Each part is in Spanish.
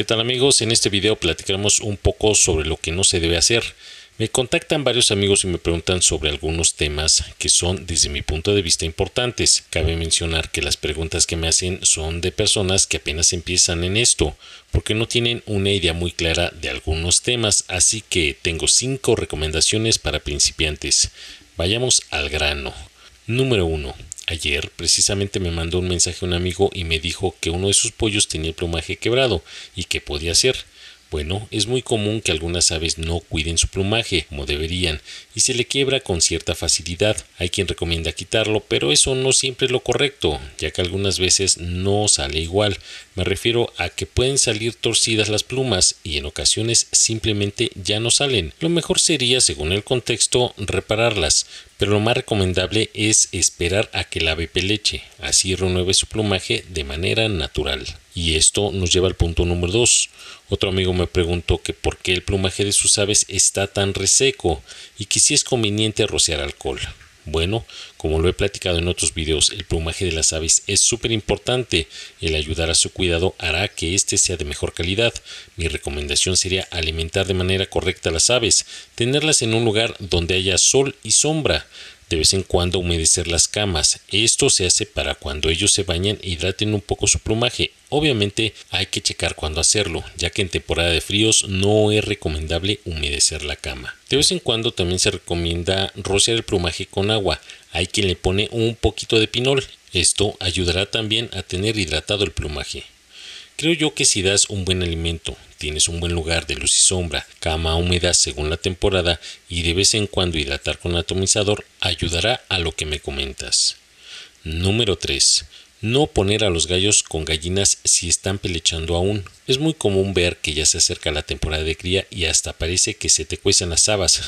¿Qué tal amigos? En este video platicaremos un poco sobre lo que no se debe hacer. Me contactan varios amigos y me preguntan sobre algunos temas que son desde mi punto de vista importantes. Cabe mencionar que las preguntas que me hacen son de personas que apenas empiezan en esto, porque no tienen una idea muy clara de algunos temas, así que tengo 5 recomendaciones para principiantes. Vayamos al grano. Número 1. Ayer precisamente me mandó un mensaje un amigo y me dijo que uno de sus pollos tenía el plumaje quebrado y qué podía hacer. Bueno, es muy común que algunas aves no cuiden su plumaje como deberían y se le quiebra con cierta facilidad. Hay quien recomienda quitarlo, pero eso no siempre es lo correcto, ya que algunas veces no sale igual. Me refiero a que pueden salir torcidas las plumas y en ocasiones simplemente ya no salen. Lo mejor sería, según el contexto, repararlas, pero lo más recomendable es esperar a que el ave peleche, así renueve su plumaje de manera natural. Y esto nos lleva al punto número 2. Otro amigo me preguntó que por qué el plumaje de sus aves está tan reseco y que si es conveniente rociar alcohol. Bueno, como lo he platicado en otros videos, el plumaje de las aves es súper importante. El ayudar a su cuidado hará que éste sea de mejor calidad. Mi recomendación sería alimentar de manera correcta a las aves, tenerlas en un lugar donde haya sol y sombra. De vez en cuando humedecer las camas. Esto se hace para cuando ellos se bañan e hidraten un poco su plumaje. Obviamente hay que checar cuándo hacerlo, ya que en temporada de fríos no es recomendable humedecer la cama. De vez en cuando también se recomienda rociar el plumaje con agua. Hay quien le pone un poquito de pinol. Esto ayudará también a tener hidratado el plumaje. Creo yo que si das un buen alimento, tienes un buen lugar de luz y sombra, cama húmeda según la temporada y de vez en cuando hidratar con atomizador, ayudará a lo que me comentas. Número 3. No poner a los gallos con gallinas si están pelechando aún. Es muy común ver que ya se acerca la temporada de cría y hasta parece que se te cuecen las habas.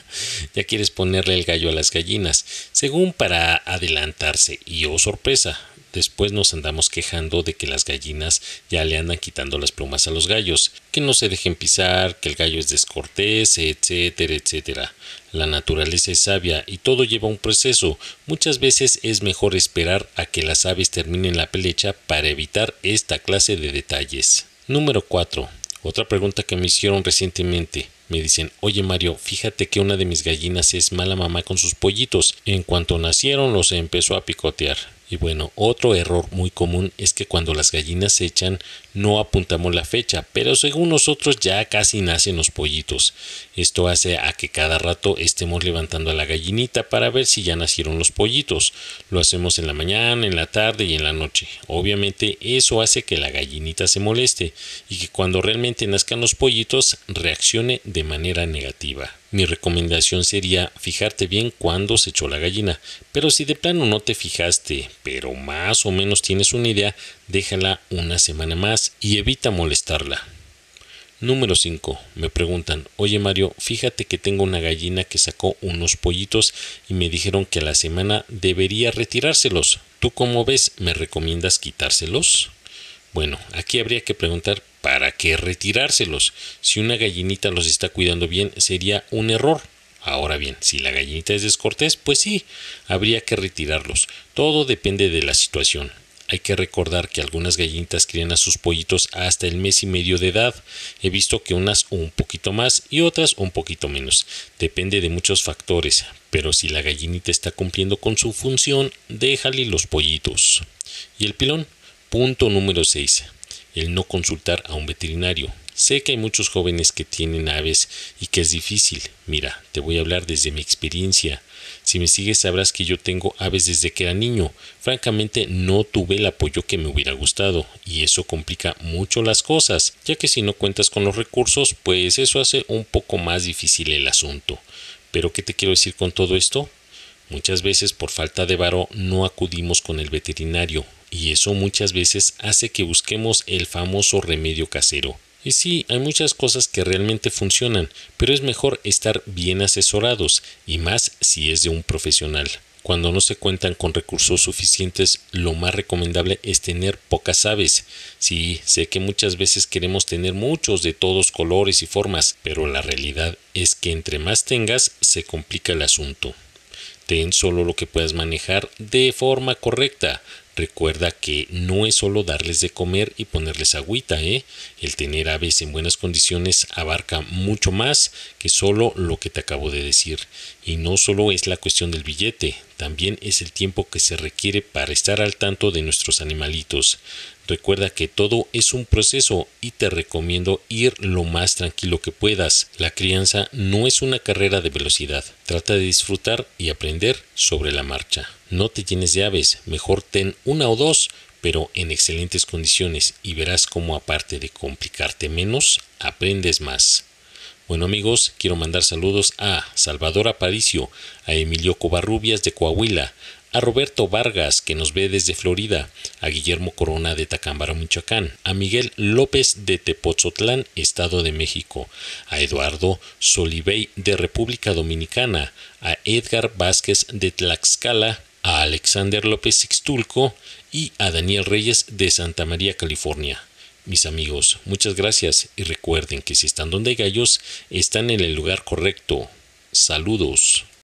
Ya quieres ponerle el gallo a las gallinas, según para adelantarse y oh sorpresa. Después nos andamos quejando de que las gallinas ya le andan quitando las plumas a los gallos, que no se dejen pisar, que el gallo es descortés, etcétera, etcétera. La naturaleza es sabia y todo lleva un proceso. Muchas veces es mejor esperar a que las aves terminen la pelecha para evitar esta clase de detalles. Número 4. Otra pregunta que me hicieron recientemente. Me dicen, oye Mario, fíjate que una de mis gallinas es mala mamá con sus pollitos. En cuanto nacieron los empezó a picotear. Y bueno, otro error muy común es que cuando las gallinas se echan no apuntamos la fecha, pero según nosotros ya casi nacen los pollitos. Esto hace a que cada rato estemos levantando a la gallinita para ver si ya nacieron los pollitos. Lo hacemos en la mañana, en la tarde y en la noche. Obviamente eso hace que la gallinita se moleste y que cuando realmente nazcan los pollitos reaccione de manera negativa. Mi recomendación sería fijarte bien cuándo se echó la gallina, pero si de plano no te fijaste, pero más o menos tienes una idea, déjala una semana más y evita molestarla. Número 5. Me preguntan, oye Mario, fíjate que tengo una gallina que sacó unos pollitos y me dijeron que a la semana debería retirárselos. ¿Tú cómo ves? ¿Me recomiendas quitárselos? Bueno, aquí habría que preguntar ¿para qué retirárselos? Si una gallinita los está cuidando bien, sería un error. Ahora bien, si la gallinita es descortés, pues sí, habría que retirarlos. Todo depende de la situación. Hay que recordar que algunas gallinitas crían a sus pollitos hasta el mes y medio de edad. He visto que unas un poquito más y otras un poquito menos. Depende de muchos factores, pero si la gallinita está cumpliendo con su función, déjale los pollitos. ¿Y el pilón? Punto número 6. El no consultar a un veterinario. Sé que hay muchos jóvenes que tienen aves y que es difícil. Mira, te voy a hablar desde mi experiencia. Si me sigues sabrás que yo tengo aves desde que era niño. Francamente no tuve el apoyo que me hubiera gustado y eso complica mucho las cosas, ya que si no cuentas con los recursos, pues eso hace un poco más difícil el asunto. ¿Pero qué te quiero decir con todo esto? Muchas veces por falta de varo no acudimos con el veterinario y eso muchas veces hace que busquemos el famoso remedio casero. Y sí, hay muchas cosas que realmente funcionan, pero es mejor estar bien asesorados y más si es de un profesional. Cuando no se cuentan con recursos suficientes, lo más recomendable es tener pocas aves. Sí, sé que muchas veces queremos tener muchos de todos colores y formas, pero la realidad es que entre más tengas, se complica el asunto. Ten solo lo que puedas manejar de forma correcta. Recuerda que no es solo darles de comer y ponerles agüita, ¿eh? El tener aves en buenas condiciones abarca mucho más que solo lo que te acabo de decir. Y no solo es la cuestión del billete, también es el tiempo que se requiere para estar al tanto de nuestros animalitos. Recuerda que todo es un proceso y te recomiendo ir lo más tranquilo que puedas. La crianza no es una carrera de velocidad. Trata de disfrutar y aprender sobre la marcha. No te llenes de aves, mejor ten una o dos, pero en excelentes condiciones, y verás cómo, aparte de complicarte menos, aprendes más. Bueno amigos, quiero mandar saludos a Salvador Aparicio, a Emilio Covarrubias de Coahuila, a Roberto Vargas, que nos ve desde Florida, a Guillermo Corona de Tacámbaro, Michoacán, a Miguel López de Tepotzotlán, Estado de México, a Eduardo Solivey de República Dominicana, a Edgar Vázquez de Tlaxcala, a Alexander López Sixtulco y a Daniel Reyes de Santa María, California. Mis amigos, muchas gracias y recuerden que si están donde hay gallos, están en el lugar correcto. Saludos.